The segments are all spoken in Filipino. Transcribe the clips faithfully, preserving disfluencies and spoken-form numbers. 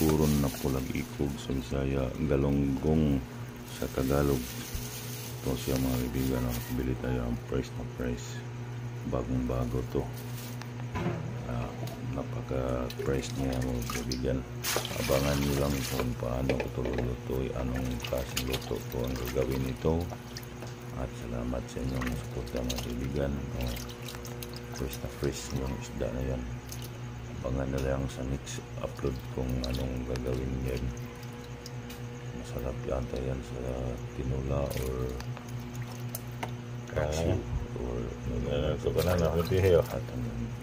puron na pulag ikog sa Bisaya, galonggong sa Tagalog. Ito siya mga kaibigan, nakabili tayo ang price na price, bagong bago to. uh, napaka price niya mga kaibigan. Abangan nyo lang kung paano ito luluto, anong klaseng luto ko ang gagawin nito. At salamat sa inyong suporta mga kaibigan. uh, Fresh na fresh yung isda na yan. Abangan na lang sa next upload kung anong gagawin yan. Masarap yata yan sa tinula or kasi or ito ka na na magbihiyo. at ang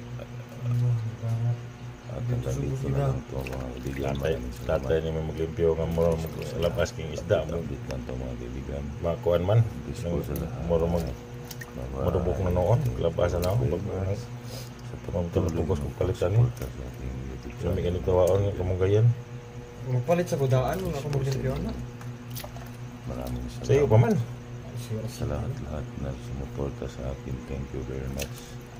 at ang dito na lang ito mga kaibigan. Tatay niya may maglimpyo nga mo sa labas king isda mo. Dito lang ito mga kaibigan. Makuan man. Disco sa lahat. Moro mag madubok na noon. Labasan na ako. Pagpapagod bukos kong palitan eh. Sumi ka nagtawaon nga kamunggayan. Magpalit sa budaan mo ako maglimpyo na. Maraming Sa iyo pa man. sa lahat-lahat na sumuporta sa akin. Thank you very much.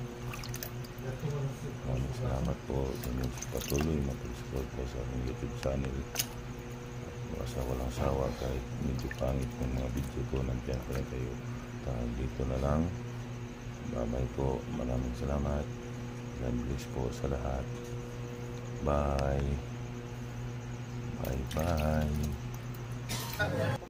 Maraming salamat po sa inyong patuloy na pag-suporta sa aking YouTube channel. At sa walang sawa kahit medyo pangit ng mga video ko, nandiyan pa rin kayo. Dahil dito na lang. Bye-bye po. Maraming salamat. God bless po sa lahat. Bye. Bye-bye.